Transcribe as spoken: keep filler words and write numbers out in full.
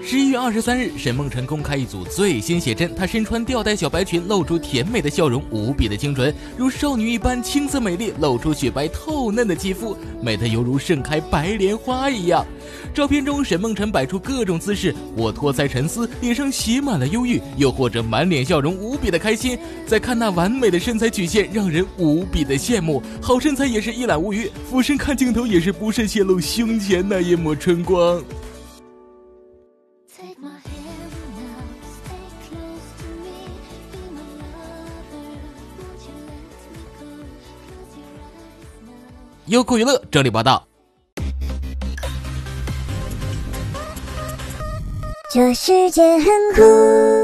十一月二十三日，沈梦辰公开一组最新写真，她身穿吊带小白裙，露出甜美的笑容，无比的清纯，如少女一般青涩美丽，露出雪白透嫩的肌肤，美得犹如盛开白莲花一样。照片中，沈梦辰摆出各种姿势，或托腮沉思，脸上写满了忧郁，又或者满脸笑容，无比的开心。再看那完美的身材曲线，让人无比的羡慕。好身材也是一览无余，俯身看镜头也是不慎泄露胸前那一抹春光。优酷娱乐整理报道。 这世界很酷。